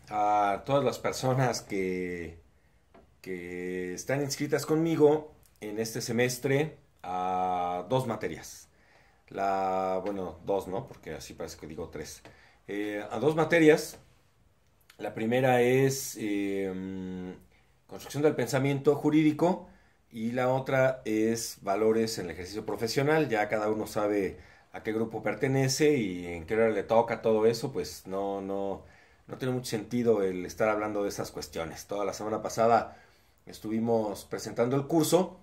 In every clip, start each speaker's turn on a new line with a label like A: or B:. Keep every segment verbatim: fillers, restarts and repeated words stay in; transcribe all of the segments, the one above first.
A: a todas las personas que, que están inscritas conmigo en este semestre a dos materias. La, bueno, dos, ¿no? Porque así parece que digo tres. Eh, a dos materias. La primera es eh, construcción del pensamiento jurídico y la otra es valores en el ejercicio profesional. Ya cada uno sabe a qué grupo pertenece y en qué hora le toca todo eso, pues no, no, no tiene mucho sentido el estar hablando de esas cuestiones. Toda la semana pasada estuvimos presentando el curso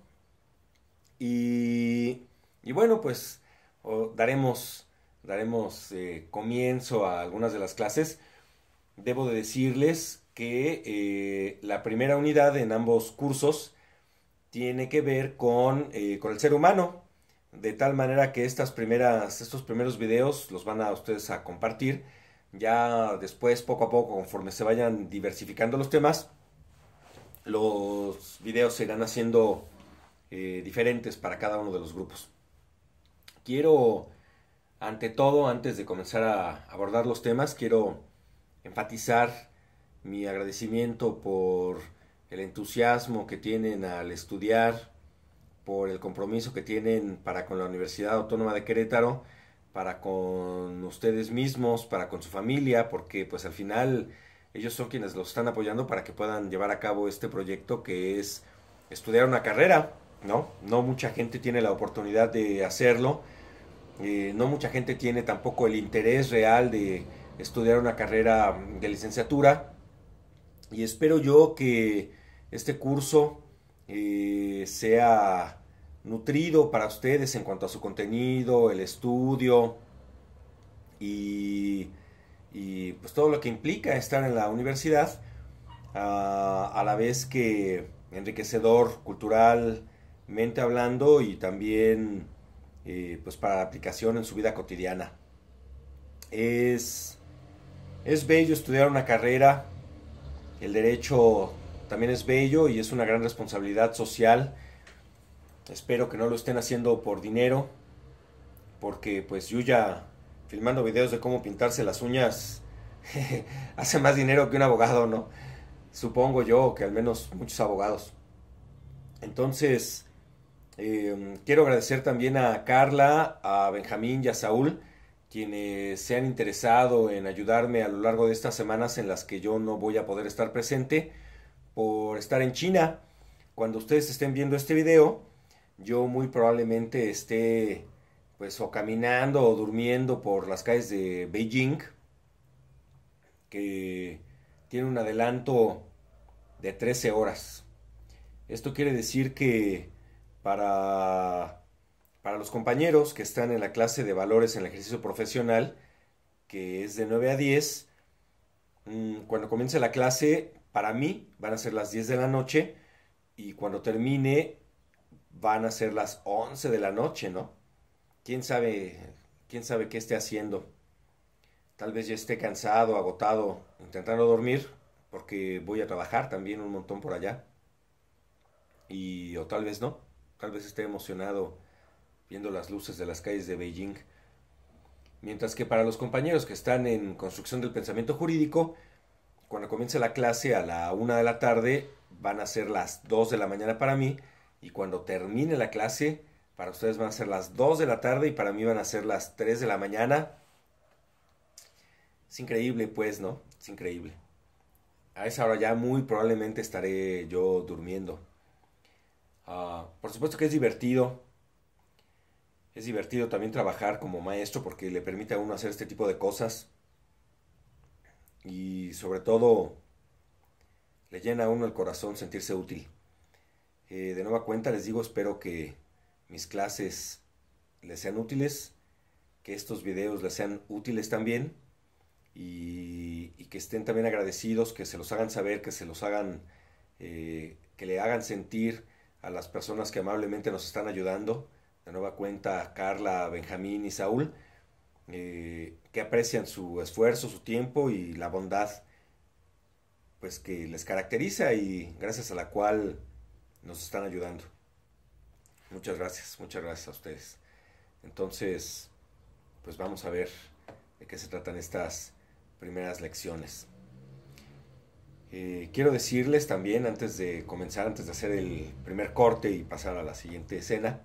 A: y, y bueno, pues oh, daremos, daremos eh, comienzo a algunas de las clases. Debo de decirles que eh, la primera unidad en ambos cursos tiene que ver con, eh, con el ser humano, de tal manera que estas primeras, estos primeros videos los van a ustedes a compartir. Ya después, poco a poco, conforme se vayan diversificando los temas, los videos se irán haciendo eh, diferentes para cada uno de los grupos. Quiero, ante todo, antes de comenzar a abordar los temas, quiero enfatizar mi agradecimiento por el entusiasmo que tienen al estudiar, por el compromiso que tienen para con la Universidad Autónoma de Querétaro, para con ustedes mismos, para con su familia, porque pues al final ellos son quienes los están apoyando para que puedan llevar a cabo este proyecto que es estudiar una carrera, ¿no? No mucha gente tiene la oportunidad de hacerlo, eh, no mucha gente tiene tampoco el interés real de estudiar una carrera de licenciatura y espero yo que este curso eh, sea nutrido para ustedes en cuanto a su contenido, el estudio y, y pues todo lo que implica estar en la universidad, a, a la vez que enriquecedor culturalmente hablando y también eh, pues para aplicación en su vida cotidiana. Es, es bello estudiar una carrera, el derecho también es bello y es una gran responsabilidad social. Espero que no lo estén haciendo por dinero, porque pues Yuya filmando videos de cómo pintarse las uñas hace más dinero que un abogado, ¿no? Supongo yo que al menos muchos abogados. Entonces, eh, quiero agradecer también a Carla, a Benjamín y a Saúl, quienes se han interesado en ayudarme a lo largo de estas semanas en las que yo no voy a poder estar presente por estar en China. Cuando ustedes estén viendo este video, yo muy probablemente esté pues o caminando o durmiendo por las calles de Beijing, que tiene un adelanto de trece horas. Esto quiere decir que para, para los compañeros que están en la clase de valores en el ejercicio profesional, que es de nueve a diez, mmm, cuando comience la clase, para mí van a ser las diez de la noche y cuando termine van a ser las once de la noche, ¿no? ¿Quién sabe, quién sabe qué esté haciendo? Tal vez ya esté cansado, agotado, intentando dormir, porque voy a trabajar también un montón por allá. Y o tal vez no, tal vez esté emocionado viendo las luces de las calles de Beijing. Mientras que para los compañeros que están en construcción del pensamiento jurídico, cuando comience la clase a la una de la tarde, van a ser las dos de la mañana para mí, y cuando termine la clase, para ustedes van a ser las dos de la tarde y para mí van a ser las tres de la mañana. Es increíble, pues, ¿no? Es increíble. A esa hora ya muy probablemente estaré yo durmiendo. Uh, por supuesto que es divertido. Es divertido también trabajar como maestro porque le permite a uno hacer este tipo de cosas. Y sobre todo, le llena a uno el corazón sentirse útil. Eh, de nueva cuenta les digo, espero que mis clases les sean útiles, que estos videos les sean útiles también y, y que estén también agradecidos, que se los hagan saber, que se los hagan, eh, que le hagan sentir a las personas que amablemente nos están ayudando, de nueva cuenta Carla, Benjamín y Saúl, eh, que aprecian su esfuerzo, su tiempo y la bondad pues que les caracteriza y gracias a la cual nos están ayudando. Muchas gracias, muchas gracias a ustedes. Entonces, pues vamos a ver de qué se tratan estas primeras lecciones. Eh, quiero decirles también, antes de comenzar, antes de hacer el primer corte y pasar a la siguiente escena,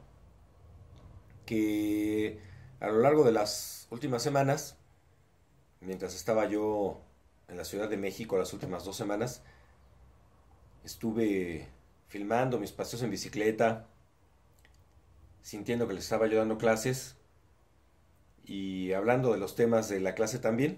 A: que a lo largo de las últimas semanas, mientras estaba yo en la Ciudad de México las últimas dos semanas, estuve filmando mis paseos en bicicleta, sintiendo que les estaba yo dando clases y hablando de los temas de la clase también.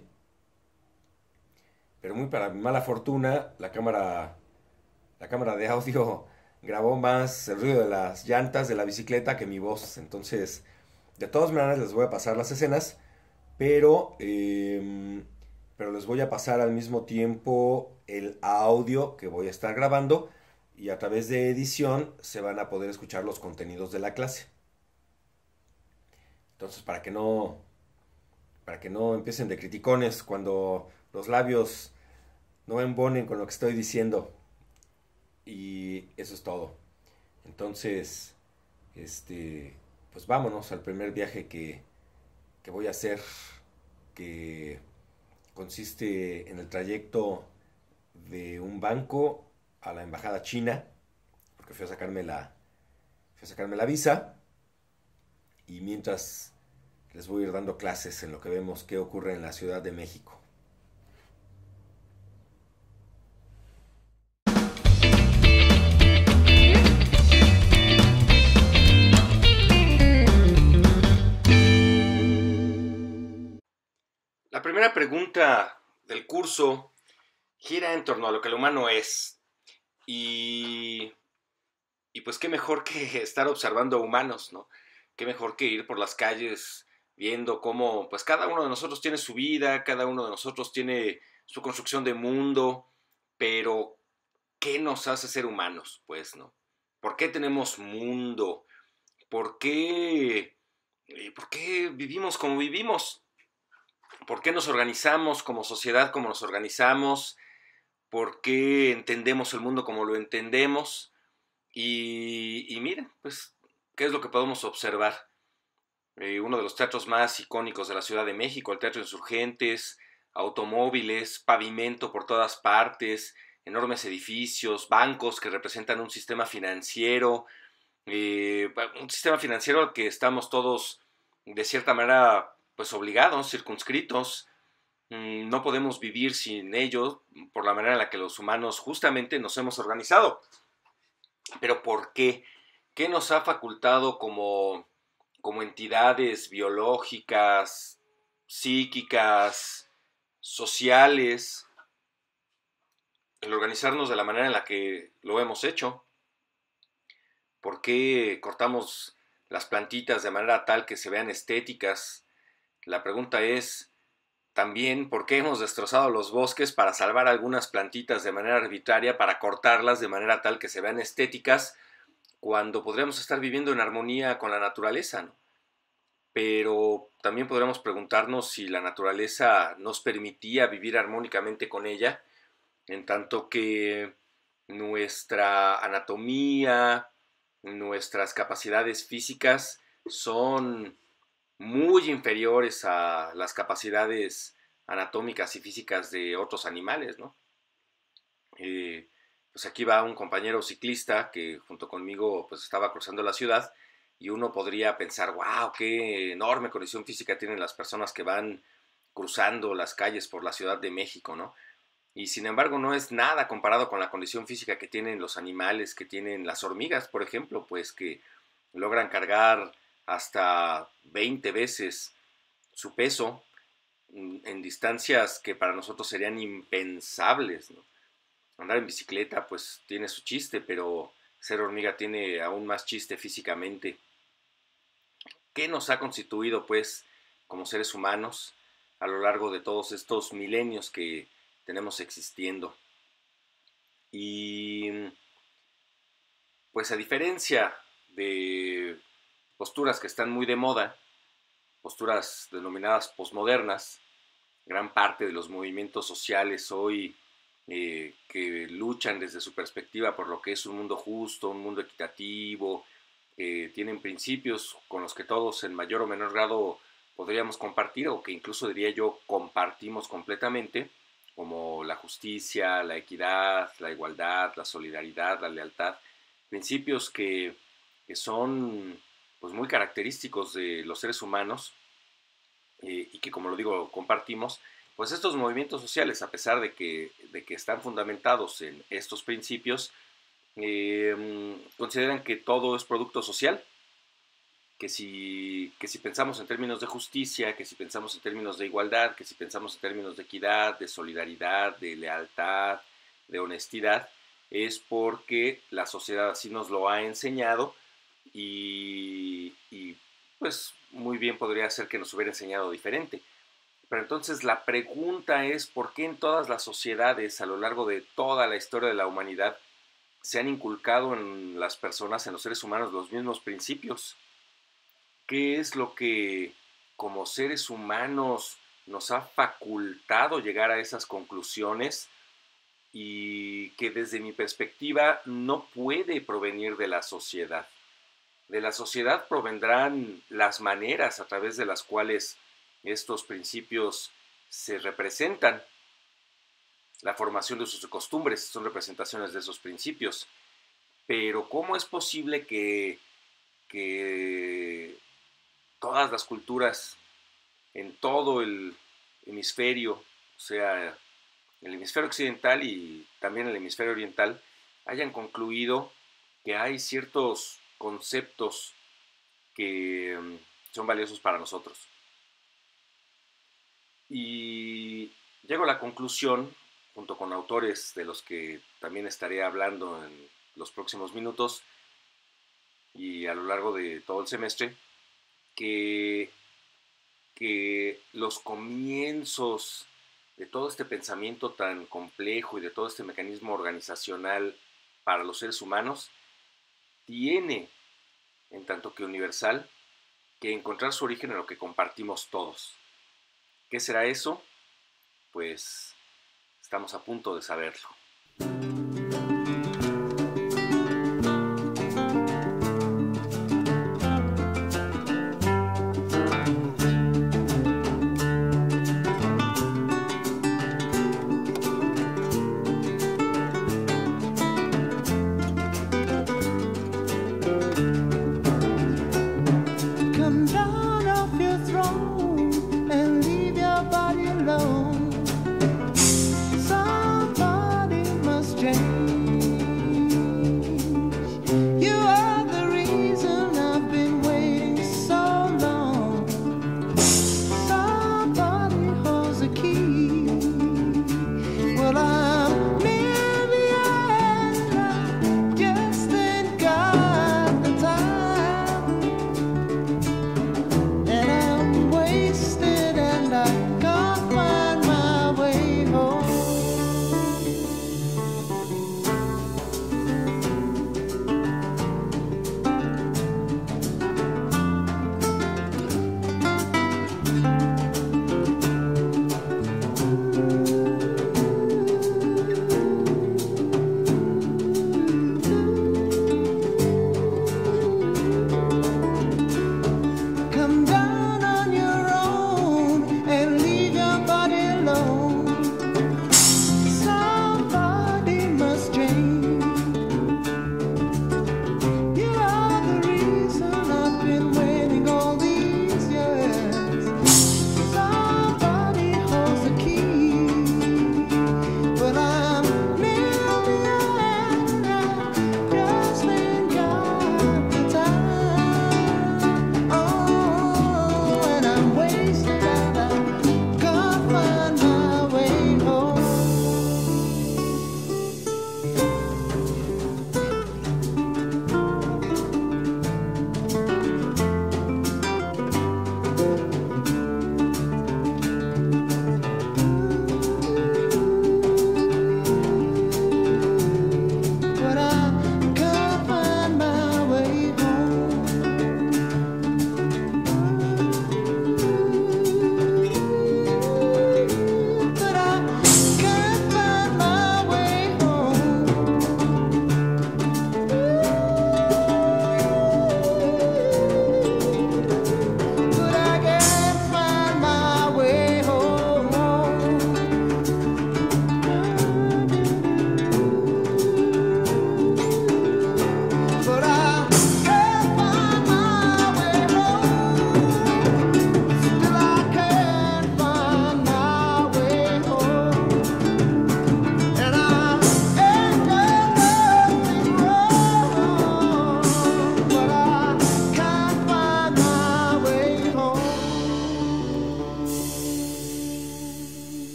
A: Pero muy para mi mala fortuna, la cámara, la cámara de audio grabó más el ruido de las llantas de la bicicleta que mi voz. Entonces, de todas maneras les voy a pasar las escenas, pero, eh, pero les voy a pasar al mismo tiempo el audio que voy a estar grabando y a través de edición se van a poder escuchar los contenidos de la clase. Entonces, para que no, para que no empiecen de criticones cuando los labios no embonen con lo que estoy diciendo. Y eso es todo. Entonces, este, pues vámonos al primer viaje que, que voy a hacer, que consiste en el trayecto de un banco a la embajada china, porque fui a sacarme la, fui a sacarme la visa, y mientras les voy a ir dando clases en lo que vemos qué ocurre en la Ciudad de México. La primera pregunta del curso gira en torno a lo que el humano es. Y, y pues qué mejor que estar observando humanos, ¿no? Qué mejor que ir por las calles viendo cómo pues cada uno de nosotros tiene su vida, cada uno de nosotros tiene su construcción de mundo, pero ¿qué nos hace ser humanos? Pues, ¿no? ¿Por qué tenemos mundo? ¿Por qué, eh, ¿por qué vivimos como vivimos? ¿Por qué nos organizamos como sociedad como nos organizamos? ¿Por qué entendemos el mundo como lo entendemos? Y, y miren, pues, ¿qué es lo que podemos observar? Eh, uno de los teatros más icónicos de la Ciudad de México, el Teatro Insurgentes, automóviles, pavimento por todas partes, enormes edificios, bancos que representan un sistema financiero, eh, un sistema financiero al que estamos todos de cierta manera pues obligados, circunscritos. Mm, no podemos vivir sin ellos por la manera en la que los humanos justamente nos hemos organizado. Pero ¿por qué? ¿Qué nos ha facultado como, como entidades biológicas, psíquicas, sociales, el organizarnos de la manera en la que lo hemos hecho? ¿Por qué cortamos las plantitas de manera tal que se vean estéticas? La pregunta es también por qué hemos destrozado los bosques para salvar algunas plantitas de manera arbitraria, para cortarlas de manera tal que se vean estéticas, cuando podríamos estar viviendo en armonía con la naturaleza, ¿no? Pero también podríamos preguntarnos si la naturaleza nos permitía vivir armónicamente con ella, en tanto que nuestra anatomía, nuestras capacidades físicas son muy inferiores a las capacidades anatómicas y físicas de otros animales, ¿no? Eh, pues aquí va un compañero ciclista que junto conmigo pues estaba cruzando la ciudad y uno podría pensar, wow, qué enorme condición física tienen las personas que van cruzando las calles por la Ciudad de México, ¿no? Y sin embargo no es nada comparado con la condición física que tienen los animales, que tienen las hormigas, por ejemplo, pues que logran cargar hasta veinte veces su peso en distancias que para nosotros serían impensables, ¿no? Andar en bicicleta pues tiene su chiste, pero ser hormiga tiene aún más chiste físicamente. ¿Qué nos ha constituido pues como seres humanos a lo largo de todos estos milenios que tenemos existiendo? Y pues a diferencia de posturas que están muy de moda, posturas denominadas posmodernas, gran parte de los movimientos sociales hoy eh, que luchan desde su perspectiva por lo que es un mundo justo, un mundo equitativo, eh, tienen principios con los que todos en mayor o menor grado podríamos compartir, o que incluso diría yo compartimos completamente, como la justicia, la equidad, la igualdad, la solidaridad, la lealtad, principios que, que son pues, muy característicos de los seres humanos eh, y que, como lo digo, compartimos. Pues estos movimientos sociales, a pesar de que, de que están fundamentados en estos principios, eh, consideran que todo es producto social, que si, que si pensamos en términos de justicia, que si pensamos en términos de igualdad, que si pensamos en términos de equidad, de solidaridad, de lealtad, de honestidad, es porque la sociedad así nos lo ha enseñado y, y pues muy bien podría ser que nos hubiera enseñado diferente. Pero entonces la pregunta es, ¿por qué en todas las sociedades a lo largo de toda la historia de la humanidad se han inculcado en las personas, en los seres humanos, los mismos principios? ¿Qué es lo que como seres humanos nos ha facultado llegar a esas conclusiones y que desde mi perspectiva no puede provenir de la sociedad? De la sociedad provendrán las maneras a través de las cuales estos principios se representan. La formación de sus costumbres son representaciones de esos principios. Pero ¿cómo es posible que, que todas las culturas en todo el hemisferio, o sea, el hemisferio occidental y también el hemisferio oriental, hayan concluido que hay ciertos conceptos que um, son valiosos para nosotros? Y llego a la conclusión, junto con autores de los que también estaré hablando en los próximos minutos y a lo largo de todo el semestre, que, que los comienzos de todo este pensamiento tan complejo y de todo este mecanismo organizacional para los seres humanos tiene, en tanto que universal, que encontrar su origen en lo que compartimos todos. ¿Qué será eso? Pues estamos a punto de saberlo.